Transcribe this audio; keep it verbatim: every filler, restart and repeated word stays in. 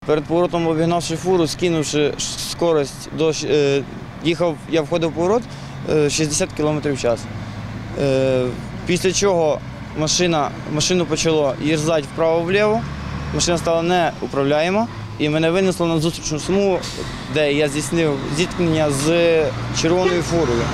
Перед поворотом, обігнавши фуру, скинувши швидкість, до, е, їхав, я входив в поворот е, шістдесят кілометрів в час. Е, після чого машина, машину почало їжджати вправо-вліво, машина стала неуправляєма і мене винесло на зустрічну смугу, де я здійснив зіткнення з червоною фурою.